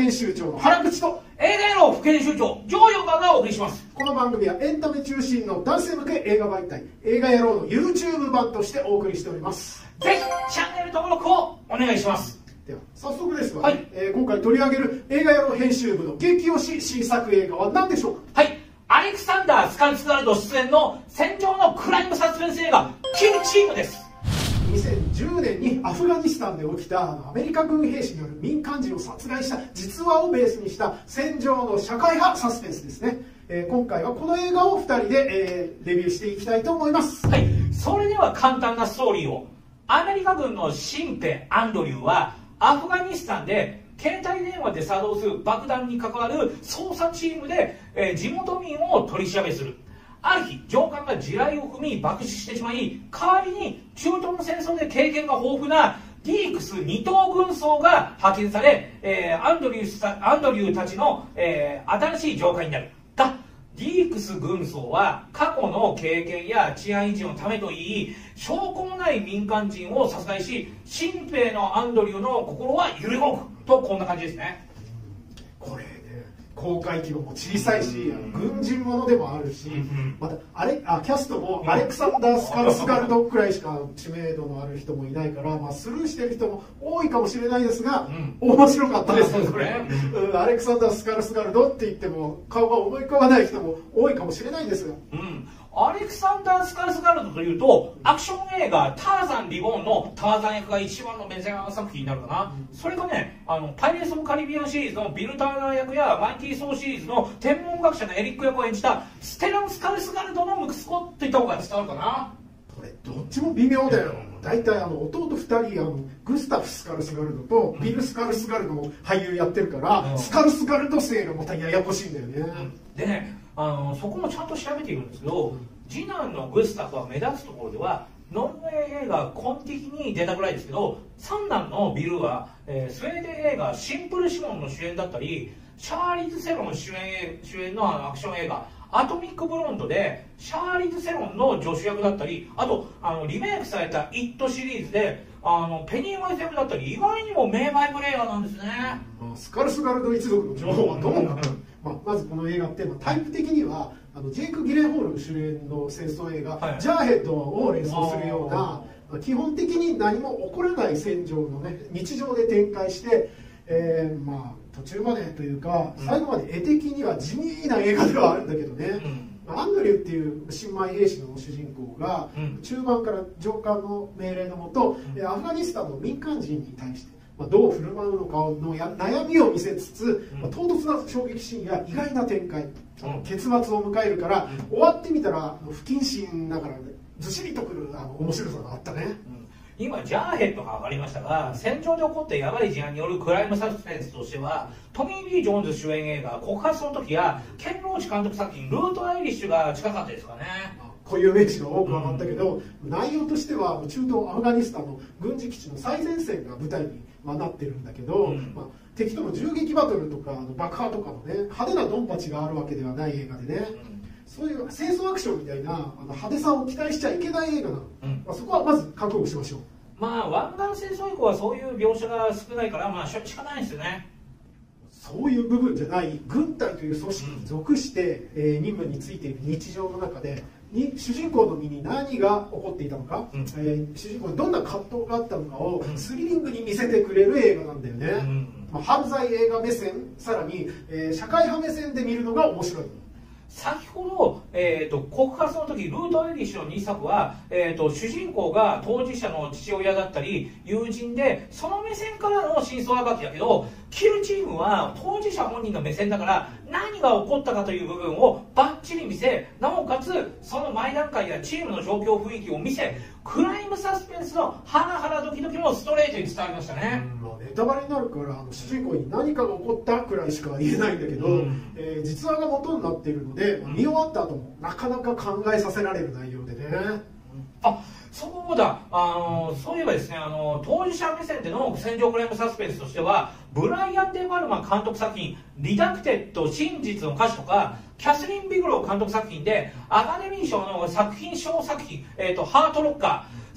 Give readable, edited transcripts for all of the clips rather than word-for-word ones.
編集長の原口と映画の副編集長ジョーヨガがお送りします。 この番組はエンタメ中心の男性向け映画媒体映画野郎の YouTube 版としてお送りしております。 ぜひチャンネル登録をお願いします。 では早速ですが、今回取り上げる映画野郎編集部の激推し新作映画は何でしょうか。 はい、アレクサンダー・スカルツガルド出演の戦場のクライムサスペンス映画キルチームです。 2010年にアフガニスタンで起きたアメリカ軍兵士による民間人を殺害した実話をベースにした戦場の社会派サスペンスですね。今回はこの映画を2人で、レビューしていきたいと思います。 はい、それでは簡単なストーリーを。アメリカ軍の新兵アンドリューはアフガニスタンで携帯電話で作動する爆弾に関わる捜査チームで、地元民を取り調べする。ある日上官が地雷を踏み爆死してしまい、代わりに中東の戦争で経験が豊富なディークス2等軍曹が派遣され、アンドリューたちの、新しい上官になるが、ディークス軍曹は過去の経験や治安維持のためといい、証拠もない民間人を殺害し、新兵のアンドリューの心は揺れ動くと、こんな感じですね。 これね、公開規模も小さいし、軍人ものでもあるし、またキャストもアレクサンダー・スカルスガルドくらいしか知名度のある人もいないから、スルーしてる人も多いかもしれないですが、面白かったですね、これ。アレクサンダー・スカルスガルドって言っても顔が思い浮かばない人も多いかもしれないですが、 アレクサンダー・スカルスガルドというと、アクション映画「ターザン・リボーン」のターザン役が一番のメジャー作品になるかな。それがね、パイレーツ・オブ・カリビアンシリーズのビル・ターナー役やマイティー・ソーシリーズの天文学者のエリック役を演じたステラン・スカルスガルドの息子といった方が伝わるかな。 これどっちも微妙だよ。大体弟2人グスタフ・スカルスガルドとビル・スカルスガルドも俳優やってるから、スカルスガルド姓がまたややこしいんだよね。 でね、そこもちゃんと調べているんですけど、次男のグスタフは目立つところではノルウェー映画「コンティキ」に出たぐらいですけど、三男のビルは、スウェーデン映画「シンプル・シモン」の主演だったり、シャーリーズ・セロン主演のアクション映画「アトミック・ブロンド」でシャーリーズ・セロンの助手役だったり、あとリメイクされた「イット!」シリーズでペニー・ワイズ役だったり、意外にも名バイプレイヤーなんですね。 スカルスガルド一族の情報はどうなのか。まずこの映画ってタイプ的にはジェイク・ギレンホール主演の戦争映画「ジャーヘッド」を連想するような、基本的に何も起こらない戦場のね日常で展開して、途中までというか最後まで絵的には地味な映画ではあるんだけどね、アンドリューっていう新米兵士の主人公が、中盤から上官の命令のもと、アフガニスタンの民間人に対してどう振る舞うのかの悩みを見せつつ、唐突な衝撃シーンや意外な展開、結末を迎えるから、終わってみたら不謹慎ながらずしりとくる面白さがあったね。 今ジャーヘッドが上がりましたが、戦場で起こったヤバい事案によるクライムサスペンスとしては、トミー・リー・ジョーンズ主演映画「告発の時」やケン・ローチ監督作品「ルート・アイリッシュ」が近かったですかね。 固有名詞が多く上がったけど、内容としては中東アフガニスタンの軍事基地の最前線が舞台になってるんだけど、敵との銃撃バトルとか爆破とかのね派手なドンパチがあるわけではない映画でね、そういう戦争アクションみたいな派手さを期待しちゃいけない映画なの、そこはまず覚悟しましょう。 湾岸戦争以降はそういう描写が少ないから、仕方ないですよね。 そういう部分じゃない、軍隊という組織に属して、任務についている日常の中で主人公の身に何が起こっていたのか、主人公にどんな葛藤があったのかをスリリングに見せてくれる映画なんだよね。犯罪映画目線、さらに、社会派目線で見るのが面白い。 先ほど、告発の時ルート・アイリッシュの2作は、主人公が当事者の父親だったり友人で、その目線からの真相暴きだけど、キルチームは当事者本人の目線だから、何が起こったかという部分をバッチリ見せ、なおかつその前段階やチームの状況雰囲気を見せ、クライムサスペンスのハラハラドキドキもストレートに伝わりましたね。 ネタバレになるから主人公に何かが起こったくらいしか言えないんだけど、実話が元になっているので、見終わった後もなかなか考えさせられる内容でね。 そうだ、そういえばですね、当事者目線での戦場クライムサスペンスとしては、ブライアン・デ・パルマ監督作品「リダクテッド真実の歌詞」とか、キャスリン・ビグロー監督作品でアカデミー賞の作品賞作品「ハートロッカー」、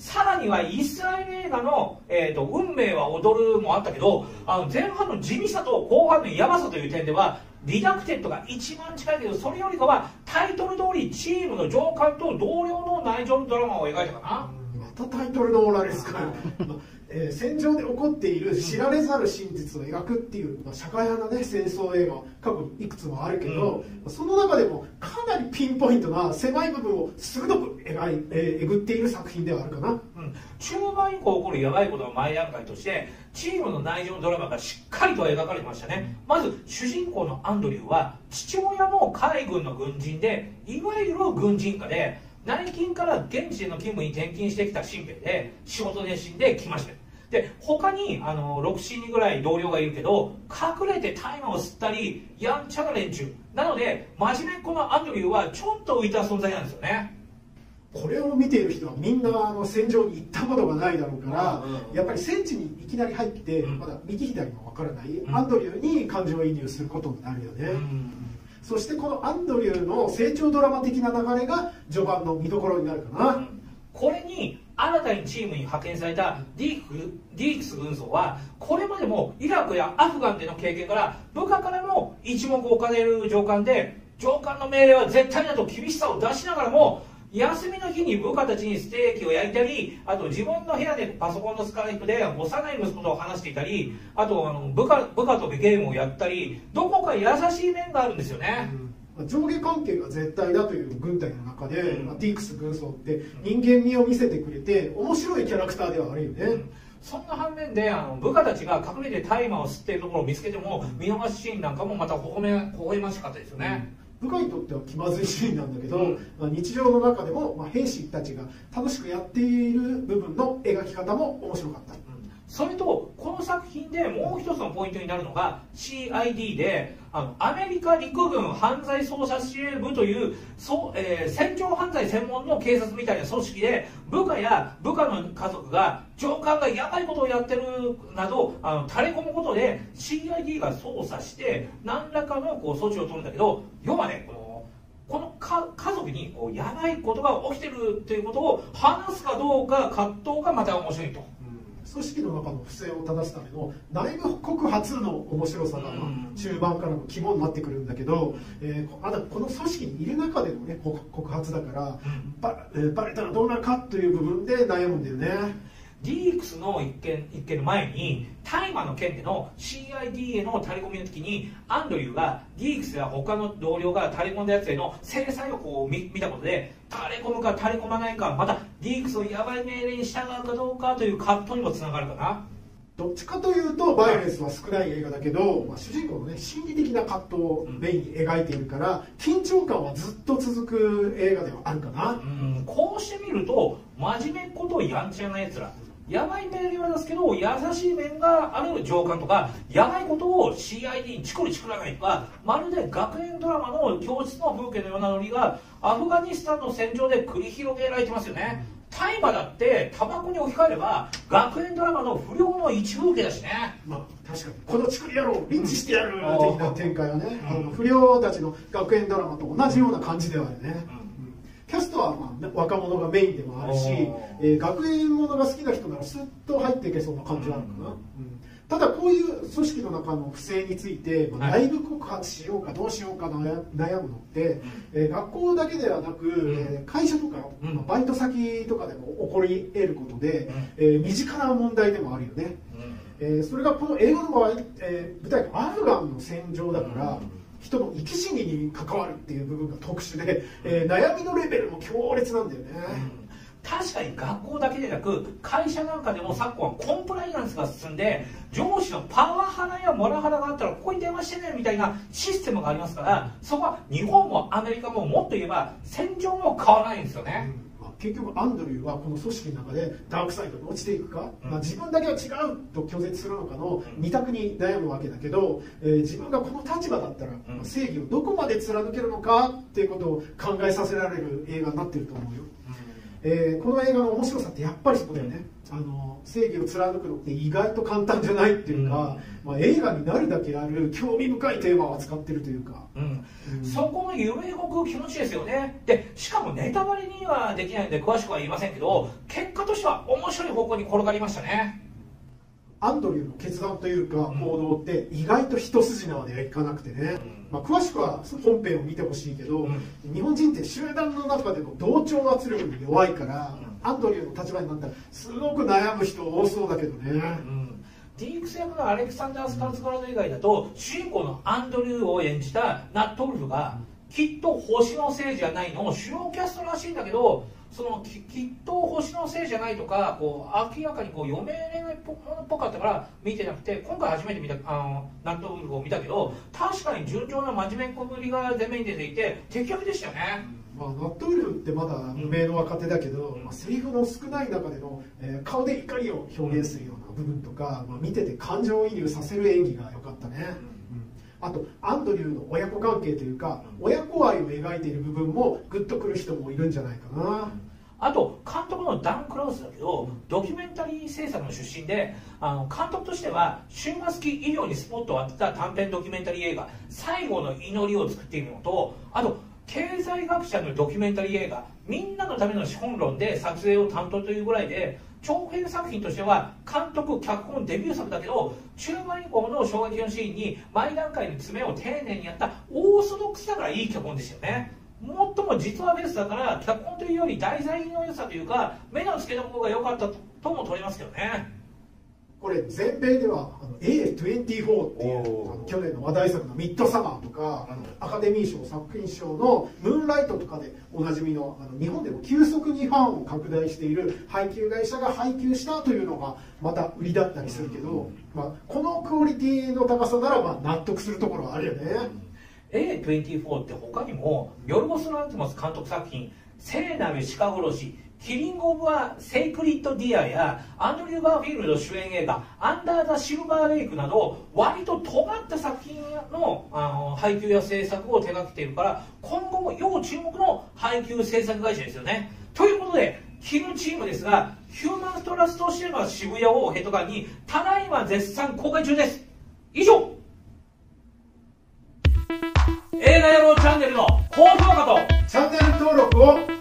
さらにはイスラエル映画の、運命は踊るもあったけど、前半の地味さと後半のやばさという点ではリダクテッドが一番近いけど、それよりかはタイトル通りチームの上官と同僚の内情のドラマを描いたかな。 またタイトルのオーラですか戦場で起こっている知られざる真実を描くっていう、社会派な、ね、戦争映画過去にいくつもあるけど、その中でもかなりピンポイントな狭い部分を鋭くえぐっている作品ではあるかな、 中盤以降起こるやばいことの前段階としてチームの内情のドラマがしっかりと描かれてましたね。まず主人公のアンドリューは父親も海軍の軍人で、いわゆる軍人家で、内勤から現地での勤務に転勤してきた新兵で、仕事熱心で来ました。で他に6、7人ぐらい同僚がいるけど、隠れて大麻を吸ったりやんちゃな連中なので、真面目っ子のアンドリューはちょっと浮いた存在なんですよね。 これを見ている人はみんな戦場に行ったことがないだろうから、やっぱり戦地にいきなり入って、まだ右左も分からない、アンドリューに感情移入することになるよね、そしてこのアンドリューの成長ドラマ的な流れが序盤の見どころになるかな、 これに新たにチームに派遣されたディークス軍曹は、これまでもイラクやアフガンでの経験から部下からも一目置かれる上官で、上官の命令は絶対だと厳しさを出しながらも、休みの日に部下たちにステーキを焼いたり、あと自分の部屋でパソコンのスカイプで幼い息子と話していたり、あと部下とゲームをやったり、どこか優しい面があるんですよね、 上下関係が絶対だという軍隊の中で、ディークス軍曹って人間味を見せてくれて面白いキャラクターではあるよね、 そんな反面で部下たちが隠れて大麻を吸っているところを見つけても見逃しシーンなんかもまた微笑ましかったですよね、 部下にとっては気まずいシーンなんだけど、日常の中でも、兵士たちが楽しくやっている部分の描き方も面白かった、 それとこの作品でもう一つのポイントになるのが CID で、アメリカ陸軍犯罪捜査司令部という戦場犯罪専門の警察みたいな組織で、部下や部下の家族が上官がやばいことをやってるなど垂れ込むことで CID が捜査して何らかの措置を取るんだけど、要はね、この家族にやばいことが起きてるということを話すかどうか葛藤がまた面白いと。 組織の中の不正を正すための内部告発の面白さが、中盤からの肝になってくるんだけど、まだこの組織にいる中での、ね、告発だから、バレたらどうなるかという部分で悩むんだよね。 ディークスの一件の前に大麻の件での CID への垂れ込みの時に、アンドリューがディークスや他の同僚が垂れ込んだやつへの制裁を見たことで、垂れ込むか垂れ込まないか、またディークスのヤバい命令に従うかどうかという葛藤にもつながるかな。 どっちかというとバイオレンスは少ない映画だけど、主人公のね心理的な葛藤をメインに描いているから、緊張感はずっと続く映画ではあるかな。 こうしてみると真面目っ子とやんちゃなやつら、やばい命令はですけど優しい面がある上官とか、やばいことを CID にチクリチクらないとか、まるで学園ドラマの教室の風景のようなノリがアフガニスタンの戦場で繰り広げられてますよね。大麻だってタバコに置き換えれば学園ドラマの不良の一風景だしね。 確かにこのチクリ野郎リンチしてやる的な展開はね、不良たちの学園ドラマと同じような感じではあるね。キャストは若者がメインでもあるし、学園ものが好きな人ならスッと入っていけそうな感じはあるかな。ただこういう組織の中の不正について、内部告発しようかどうしようか悩むのって、学校だけではなく、会社とか、バイト先とかでも起こり得ることで、身近な問題でもあるよね。それがこの映画の場合、舞台がアフガンの戦場だから、人の生き死にに関わるっていう部分が特殊で、悩みのレベルも強烈なんだよね。 確かに学校だけでなく会社なんかでも昨今はコンプライアンスが進んで、上司のパワハラやモラハラがあったらここに電話してねみたいなシステムがありますから、そこは日本もアメリカももっと言えば戦場も変わらないんですよね。 結局アンドリューはこの組織の中でダークサイドに落ちていくか、自分だけは違うと拒絶するのかの二択に悩むわけだけど、自分がこの立場だったら、正義をどこまで貫けるのかっていうことを考えさせられる映画になってると思うよ。 この映画の面白さってやっぱりそこだよね。正義を貫くのって意外と簡単じゃないっていうか、映画になるだけある興味深いテーマを扱ってるというか、 そこの夢動く気持ちですよね。でしかもネタバレにはできないので詳しくは言いませんけど、結果としては面白い方向に転がりましたね。 アンドリューの決断というか行動って意外と一筋縄ではいかなくてね、詳しくは本編を見てほしいけど、日本人って集団の中での同調圧力に弱いから、アンドリューの立場になったらすごく悩む人多そうだけどね。 ディークス役のアレクサンダー・スカルツガラド以外だと、主人公のアンドリューを演じたナット・ウルフがきっと星のせいじゃないの主要キャストらしいんだけど、そのきっと星のせいじゃないとか明らかに読めないっぽかったから見てなくて、今回初めて見たナット・ウルフを見たけど、確かに順調な真面目こぶりが前面に出ていて的確でしたよね。 ナット・ウルフってまだ無名の若手だけど、セリフの少ない中での、顔で怒りを表現するような部分とか、見てて感情移入させる演技が良かったね。あとアンドリューの親子関係というか親子愛を描いている部分もグッとくる人もいるんじゃないかな。 あと監督のダン・クラウスだけど、ドキュメンタリー制作の出身で、監督としては終末期医療にスポットを当てた短編ドキュメンタリー映画「最後の祈り」を作っているのと、あと経済学者のドキュメンタリー映画「みんなのための資本論」で撮影を担当というぐらいで、長編作品としては監督脚本デビュー作だけど、中盤以降の衝撃のシーンに前段階の詰めを丁寧にやったオーソドックスだからいい脚本ですよね。もっとも実話ベースだから脚本というより題材の良さというか目の付けどころが良かったとも取れますけどね。 これ全米ではA24 っていう去年の話題作の「ミッドサマー」とかアカデミー賞作品賞の「ムーンライト」とかでおなじみの日本でも急速にファンを拡大している配給会社が配給したというのがまた売りだったりするけど、このクオリティの高さなら納得するところはあるよね。 A24 って他にもヨルゴス・ランティモス監督作品「聖なる鹿殺し」「キリング・オブ・ア・セイクリッド・ディア」やアンドリュー・ガーフィールド主演映画「アンダー・ザ・シルバー・レイク」など割と尖った作品の配給や制作を手掛けているから、今後も要注目の配給制作会社ですよね。ということでキルチームですが、ヒューマン・ストラストシネマ渋谷をヘッドガンにただいま絶賛公開中です。以上、映画野郎チャンネルの高評価とチャンネル登録を